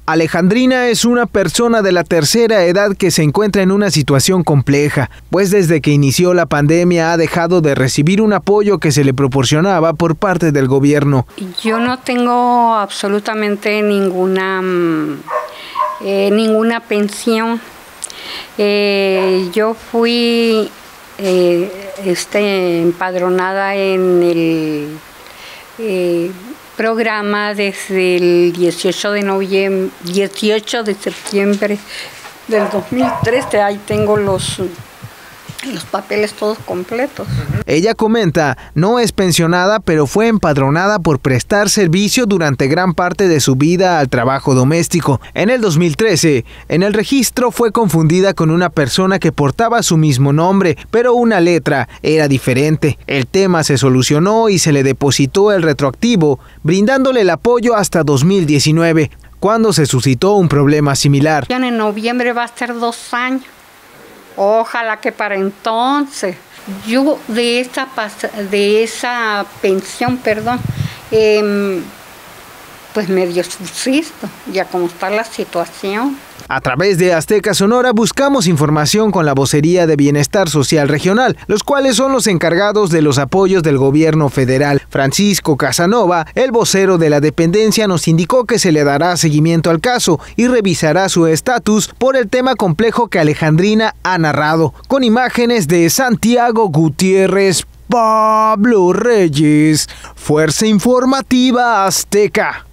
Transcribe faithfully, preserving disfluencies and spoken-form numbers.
Alejandrina es una persona de la tercera edad que se encuentra en una situación compleja, pues desde que inició la pandemia ha dejado de recibir un apoyo que se le proporcionaba por parte del gobierno. Yo no tengo absolutamente ninguna, eh, ninguna pensión. Eh, yo fui eh, este, empadronada en el eh, programa desde el dieciocho de noviembre, dieciocho de septiembre del dos mil trece. Ahí tengo los, los papeles todos completos. Ella comenta, no es pensionada, pero fue empadronada por prestar servicio durante gran parte de su vida al trabajo doméstico. En el dos mil trece, en el registro fue confundida con una persona que portaba su mismo nombre, pero una letra era diferente. El tema se solucionó y se le depositó el retroactivo, brindándole el apoyo hasta dos mil diecinueve, cuando se suscitó un problema similar. Ya en noviembre va a ser dos años. Ojalá que para entonces, yo de esa, de esa pensión, perdón, eh, pues medio subsisto, ya como está la situación. A través de Azteca Sonora buscamos información con la Vocería de Bienestar Social Regional, los cuales son los encargados de los apoyos del gobierno federal. Francisco Casanova, el vocero de la dependencia, nos indicó que se le dará seguimiento al caso y revisará su estatus por el tema complejo que Alejandrina ha narrado. Con imágenes de Santiago Gutiérrez, Pablo Reyes, Fuerza Informativa Azteca.